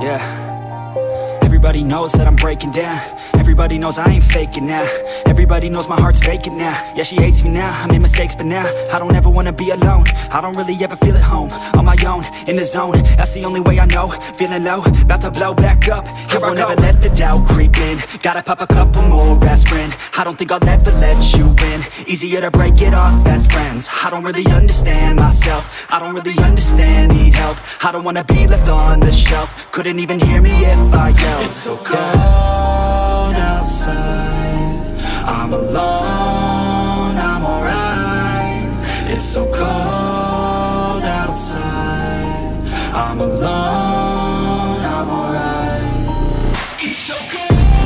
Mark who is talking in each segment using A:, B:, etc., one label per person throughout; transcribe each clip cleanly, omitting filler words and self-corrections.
A: Yeah. Everybody knows that I'm breaking down. Everybody knows I ain't faking now. Everybody knows my heart's vacant now. Yeah, she hates me now, I made mistakes, but now I don't ever wanna be alone. I don't really ever feel at home. On my own, in the zone, that's the only way I know. Feeling low, about to blow back up. Here I won't ever let the doubt creep in. Gotta pop a couple more aspirin. I don't think I'll ever let you in. Easier to break it off as friends. I don't really understand myself. I don't really understand, need help. I don't wanna be left on the shelf. Couldn't even hear me if I yelled. It's so cold outside, I'm alone, I'm alright. It's so cold outside, I'm alone, I'm alright. It's so cold.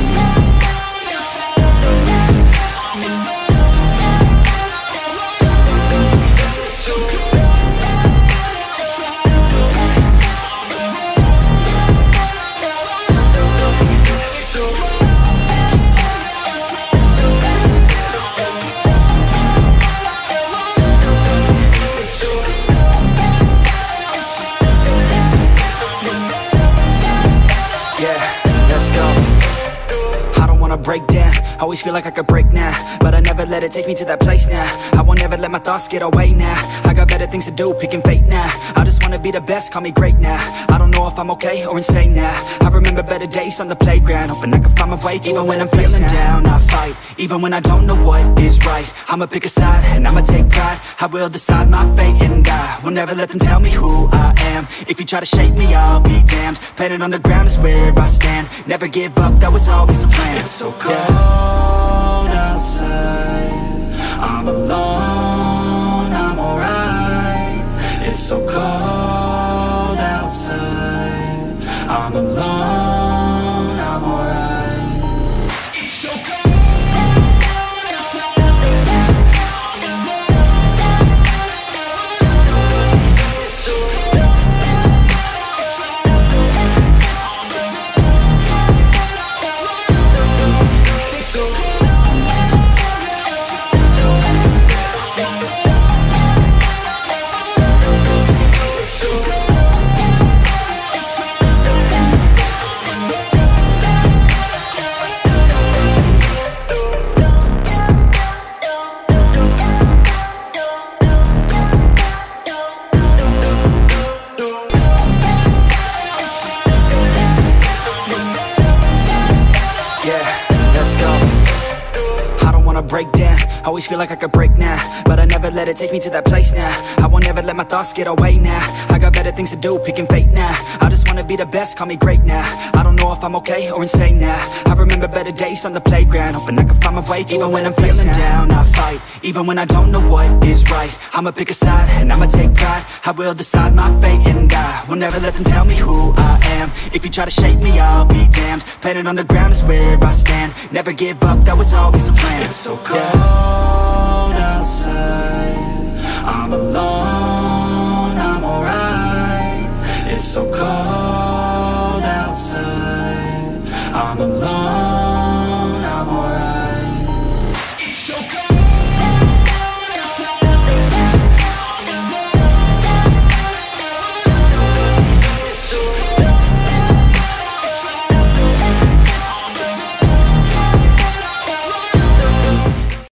A: Break down, always feel like I could break now, but I never let it take me to that place now. I won't ever let my thoughts get away now. I got better things to do, picking fate now. I just wanna be the best, call me great now. I don't know if I'm okay or insane now. I remember better days on the playground, hoping I can find my way to even when I'm feeling down. I fight, even when I don't know what is right. I'ma pick a side, and I'ma take pride. I will decide my fate, and I will never let them tell me who I am. If you try to shake me, I'll be damned. Planet on the ground is where I stand. Never give up, that was always the plan. It's so cold outside, I'm alone, I'm alright. It's so cold outside, I'm alone, I'm alright. It's so cold. Break down, always feel like I could break now, but I never let it take me to that place now. I won't ever let my thoughts get away now. I got better things to do, picking fate now. I just wanna be the best, call me great now. I don't know if I'm okay or insane now. I remember better days on the playground, hoping I can find my way to even when I'm feeling down. I fight, even when I don't know what is right. I'ma pick a side, and I'ma take pride. I will decide my fate, and I will never let them tell me who I am. If you try to shake me, I'll be damned. Planet on the ground is where I stand. Never give up, that was always the plan. It's so cold outside, I'm alone.